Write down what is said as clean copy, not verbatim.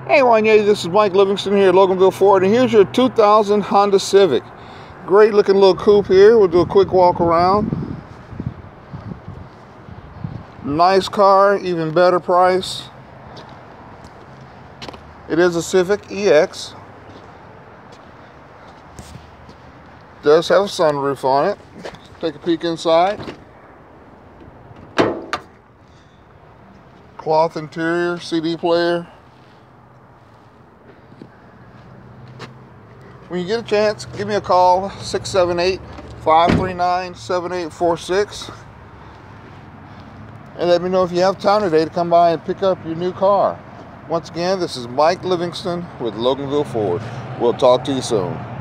Hey Wanya, this is Mike Livingston here at Loganville Ford, and here's your 2000 Honda Civic. Great looking little coupe here. We'll do a quick walk around. Nice car, even better price. It is a Civic EX. Does have a sunroof on it. Take a peek inside. Cloth interior, CD player. When you get a chance, give me a call, 678-539-7846. And let me know if you have time today to come by and pick up your new car. Once again, this is Mike Livingston with Loganville Ford. We'll talk to you soon.